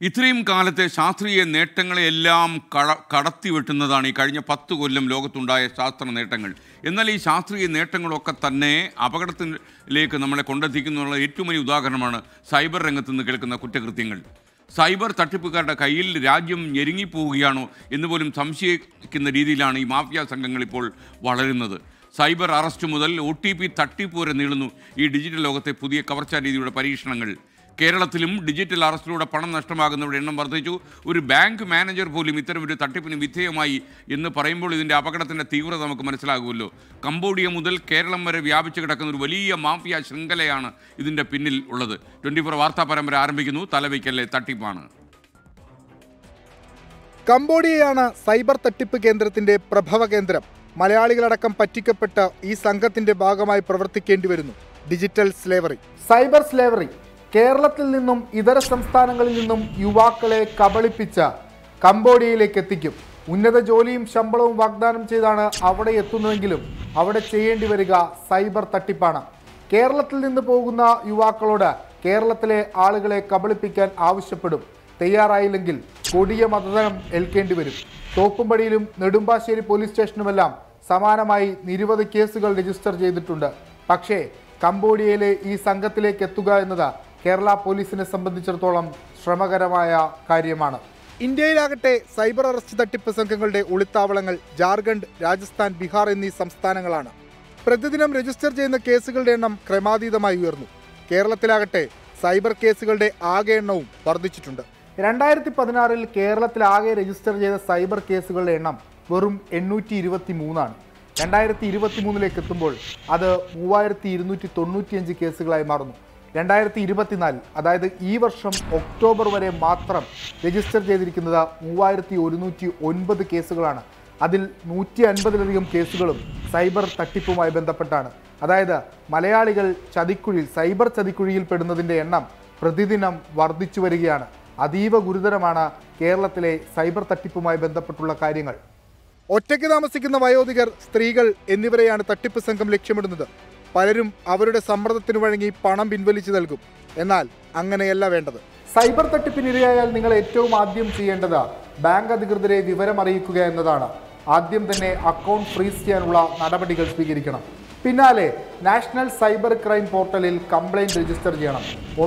ഇത്രയും കാലത്തെ ശാസ്ത്രീയ നേട്ടങ്ങളെല്ലാം കടത്തിവെട്ടുന്നതാണ് ഈ കഴിഞ്ഞ 10 കൊല്ലം ലോകത്തുണ്ടായ ശാസ്ത്ര നേട്ടങ്ങൾ. എന്നാൽ ഈ ശാസ്ത്രീയ നേട്ടങ്ങളൊക്കെ തന്നെ അപകടത്തിലേക്ക് നമ്മളെ കൊണ്ടെത്തിക്കുന്നുള്ള ഏറ്റവും വലിയ ഉദാഹരണമാണ് സൈബർ രംഗത്ത് നിന്ന് കേൾക്കുന്ന കുറ്റകൃത്യങ്ങൾ. സൈബർ തട്ടിപ്പുകാരുടെ കയ്യിൽ രാജ്യം ഞെരുങ്ങിപ്പോവുകയാണോ എന്ന് പോലും സംശയിക്കുന്ന രീതിയിലാണ് ഈ മാഫിയ സംഘങ്ങൾ ഇപ്പോൾ വളരുന്നത്. സൈബർ അറസ്റ്റ് മുതൽ OTP തട്ടിപ്പ് വരെ നീളുന്നു ഈ ഡിജിറ്റൽ ലോകത്തെ പുതിയ കവർച്ചാ രീതിയുടെ പരീക്ഷണങ്ങൾ. കേരളത്തിലും ഡിജിറ്റൽ അറസ്റ്റിലൂടെ പണം നഷ്ടമാകുന്നവരുടെ എണ്ണം വർദ്ധിച്ചു. ഒരു ബാങ്ക് മാനേജർ പോലും ഇത്തരമൊരു തട്ടിപ്പിന് വിധേയമായി എന്ന് പറയുമ്പോൾ ഇതിൻ്റെ അപകടത്തിൻ്റെ തീവ്രത നമുക്ക് മനസ്സിലാകുമല്ലോ. കംബോഡിയ മുതൽ കേരളം വരെ വ്യാപിച്ചു കിടക്കുന്ന ഒരു വലിയ മാഫിയ ശൃംഖലയാണ് ഇതിൻ്റെ പിന്നിൽ ഉള്ളത്. 24 വാർത്താ പരമ്പര ആരംഭിക്കുന്നു. തലവയ്ക്കല്ലേ തട്ടിപ്പാണ്. കംബോഡിയയാണ് സൈബർ തട്ടിപ്പ് കേന്ദ്രത്തിന്റെ പ്രഭവ കേന്ദ്രം. മലയാളികളടക്കം പറ്റിക്കപ്പെട്ട ഈ സംഘത്തിന്റെ ഭാഗമായി പ്രവർത്തിക്കേണ്ടി വരുന്നു ഡിജിറ്റൽ സ്ലേവറി. സൈബർ സ്ലേവറി കേരളത്തിൽ നിന്നും ഇതര സംസ്ഥാനങ്ങളിൽ നിന്നും യുവാക്കളെ കബളിപ്പിച്ച കംബോഡിയയിലേക്ക് എത്തിക്കും. ഉന്നത ജോലിയും ശമ്പളവും വാഗ്ദാനം ചെയ്താണ് അവിടെ എത്തുന്നതെങ്കിലും അവിടെ ചെയ്യേണ്ടി വരിക സൈബർ തട്ടിപ്പാണ്. കേരളത്തിൽ നിന്ന് പോകുന്ന യുവാക്കളോട് കേരളത്തിലെ ആളുകളെ കബളിപ്പിക്കാൻ ആവശ്യപ്പെടും. തയ്യാറായില്ലെങ്കിൽ കൊടിയ മർദ്ദനം ഏൽക്കേണ്ടി വരും. തോപ്പുംപടിയിലും നെടുമ്പാശ്ശേരി പോലീസ് സ്റ്റേഷനുമെല്ലാം സമാനമായി നിരവധി കേസുകൾ രജിസ്റ്റർ ചെയ്തിട്ടുണ്ട്. പക്ഷേ കംബോഡിയയിലെ ഈ സംഘത്തിലേക്ക് എത്തുക എന്നത് കേരള പോലീസിനെ സംബന്ധിച്ചിടത്തോളം ശ്രമകരമായ കാര്യമാണ്. ഇന്ത്യയിലാകട്ടെ സൈബർ അറസ്റ്റ് തട്ടിപ്പ് സംഘങ്ങളുടെ ഒളിത്താവളങ്ങൾ ജാർഖണ്ഡ്, രാജസ്ഥാൻ, ബീഹാർ എന്നീ സംസ്ഥാനങ്ങളാണ്. പ്രതിദിനം രജിസ്റ്റർ ചെയ്യുന്ന കേസുകളുടെ എണ്ണം ക്രമാതീതമായി ഉയർന്നു. കേരളത്തിലാകട്ടെ സൈബർ കേസുകളുടെ ആകെ എണ്ണവും വർദ്ധിച്ചിട്ടുണ്ട്. 2016 കേരളത്തിലാകെ രജിസ്റ്റർ ചെയ്ത സൈബർ കേസുകളുടെ എണ്ണം വെറും 823 2023 എത്തുമ്പോൾ അത് 3295 കേസുകളായി മാറുന്നു. 2024 അതായത് ഈ വർഷം ഒക്ടോബർ വരെ മാത്രം രജിസ്റ്റർ ചെയ്തിരിക്കുന്നത് 3109 കേസുകളാണ്. അതിൽ 150-ലധികം കേസുകളും സൈബർ തട്ടിപ്പുമായി ബന്ധപ്പെട്ടാണ്. അതായത് മലയാളികൾ സൈബർ ചതിക്കുഴിയിൽ പെടുന്നതിൻ്റെ എണ്ണം പ്രതിദിനം വർദ്ധിച്ചു വരികയാണ്. അതീവ ഗുരുതരമാണ് കേരളത്തിലെ സൈബർ തട്ടിപ്പുമായി ബന്ധപ്പെട്ടുള്ള കാര്യങ്ങൾ. ഒറ്റയ്ക്ക് താമസിക്കുന്ന വയോധികർ, സ്ത്രീകൾ എന്നിവരെയാണ് തട്ടിപ്പ് സംഘം ലക്ഷ്യമിടുന്നത്. പലരും അവരുടെ സമ്മർദ്ദത്തിന് വഴങ്ങി പണം പിൻവലിച്ചു നൽകും. എന്നാൽ അങ്ങനെയല്ല വേണ്ടത്. സൈബർ തട്ടിപ്പിനിരയായാൽ നിങ്ങൾ ഏറ്റവും ആദ്യം ചെയ്യേണ്ടത് ബാങ്ക് അധികൃതരെ വിവരം അറിയിക്കുക എന്നതാണ്. ആദ്യം തന്നെ അക്കൗണ്ട് ഫ്രീസ് ചെയ്യാനുള്ള നടപടികൾ സ്വീകരിക്കണം. പിന്നാലെ നാഷണൽ സൈബർ ക്രൈം പോർട്ടലിൽ കംപ്ലൈൻറ്റ് രജിസ്റ്റർ ചെയ്യണം.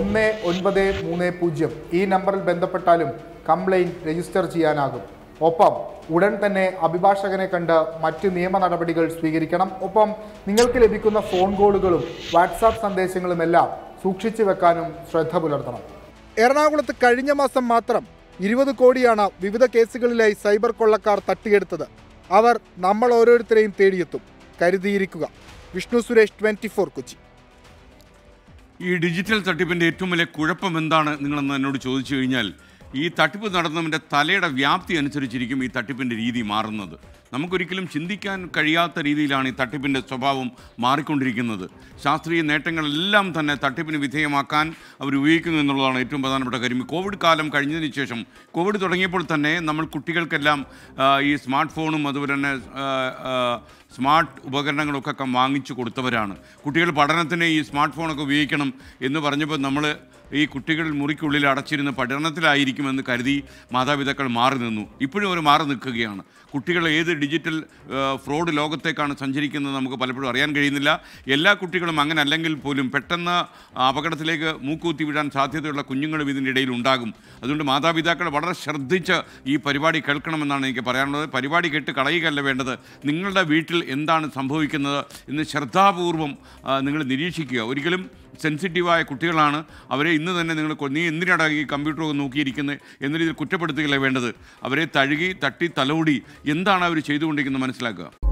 1930 ഈ നമ്പറിൽ ബന്ധപ്പെട്ടാലും കംപ്ലൈൻറ്റ് രജിസ്റ്റർ ചെയ്യാനാകും. ഒപ്പം ഉടൻ തന്നെ അഭിഭാഷകനെ കണ്ട് മറ്റ് നിയമ നടപടികൾ സ്വീകരിക്കണം. ഒപ്പം നിങ്ങൾക്ക് ലഭിക്കുന്ന ഫോൺ കോളുകളും വാട്സാപ്പ് സന്ദേശങ്ങളുമെല്ലാം സൂക്ഷിച്ചു വെക്കാനും ശ്രദ്ധ പുലർത്തണം. എറണാകുളത്ത് കഴിഞ്ഞ മാസം മാത്രം 20 കോടിയാണ് വിവിധ കേസുകളിലായി സൈബർ കൊള്ളക്കാർ തട്ടിയെടുത്തത്. അവർ നമ്മൾ ഓരോരുത്തരെയും തേടിയെത്തും. കരുതിയിരിക്കുക. വിഷ്ണു സുരേഷ്, 24 കൊച്ചി. ഈ ഡിജിറ്റൽ തട്ടിപ്പിൻ്റെ ഏറ്റവും വലിയ കുഴപ്പം എന്താണ് നിങ്ങളെന്ന് എന്നോട് ചോദിച്ചു കഴിഞ്ഞാൽ, ഈ തട്ടിപ്പ് നടന്നവൻ്റെ തലയുടെ വ്യാപ്തി അനുസരിച്ചിരിക്കും ഈ തട്ടിപ്പിൻ്റെ രീതി മാറുന്നത്. നമുക്കൊരിക്കലും ചിന്തിക്കാൻ കഴിയാത്ത രീതിയിലാണ് ഈ തട്ടിപ്പിൻ്റെ സ്വഭാവം മാറിക്കൊണ്ടിരിക്കുന്നത്. ശാസ്ത്രീയ നേട്ടങ്ങളെല്ലാം തന്നെ തട്ടിപ്പിന് വിധേയമാക്കാൻ അവർ ഉപയോഗിക്കുന്നു എന്നുള്ളതാണ് ഏറ്റവും പ്രധാനപ്പെട്ട കാര്യം. കോവിഡ് കാലം കഴിഞ്ഞതിന് ശേഷം, കോവിഡ് തുടങ്ങിയപ്പോൾ തന്നെ നമ്മൾ കുട്ടികൾക്കെല്ലാം ഈ സ്മാർട്ട് ഫോണും അതുപോലെ തന്നെ സ്മാർട്ട് ഉപകരണങ്ങളൊക്കെ വാങ്ങിച്ചു കൊടുത്തവരാണ്. കുട്ടികൾ പഠനത്തിന് ഈ സ്മാർട്ട് ഫോണൊക്കെ ഉപയോഗിക്കണം എന്ന് പറഞ്ഞപ്പോൾ നമ്മൾ ഈ കുട്ടികൾ മുറിക്കുള്ളിൽ അടച്ചിരുന്ന് പഠനത്തിലായിരിക്കുമെന്ന് കരുതി മാതാപിതാക്കൾ മാറി നിന്നു. ഇപ്പോഴും അവർ മാറി നിൽക്കുകയാണ്. കുട്ടികൾ ഏത് ഡിജിറ്റൽ ഫ്രോഡ് ലോകത്തേക്കാണ് സഞ്ചരിക്കുന്നത് നമുക്ക് പലപ്പോഴും അറിയാൻ കഴിയുന്നില്ല. എല്ലാ കുട്ടികളും അങ്ങനെ അല്ലെങ്കിൽ പോലും പെട്ടെന്ന് അപകടത്തിലേക്ക് മൂക്കുകുത്തി വിടാൻ സാധ്യതയുള്ള കുഞ്ഞുങ്ങളും ഇതിൻ്റെ ഇടയിൽ ഉണ്ടാകും. അതുകൊണ്ട് മാതാപിതാക്കൾ വളരെ ശ്രദ്ധിച്ച് ഈ പരിപാടി കേൾക്കണമെന്നാണ് എനിക്ക് പറയാനുള്ളത്. പരിപാടി കേട്ട് കളയുകയല്ല വേണ്ടത്. നിങ്ങളുടെ വീട്ടിൽ എന്താണ് സംഭവിക്കുന്നത് എന്ന് ശ്രദ്ധാപൂർവം നിങ്ങൾ നിരീക്ഷിക്കുക. ഒരിക്കലും സെൻസിറ്റീവായ കുട്ടികളാണ്, അവരെ ഇന്ന് തന്നെ നീ എന്തിനാണ് ഈ കമ്പ്യൂട്ടറൊക്കെ നോക്കിയിരിക്കുന്നത് എന്ന രീതിയിൽ കുറ്റപ്പെടുത്തുകയല്ല വേണ്ടത്. അവരെ തട്ടി തലോടി എന്താണ് അവർ ചെയ്തുകൊണ്ടിരിക്കുന്നത് മനസ്സിലാക്കുക.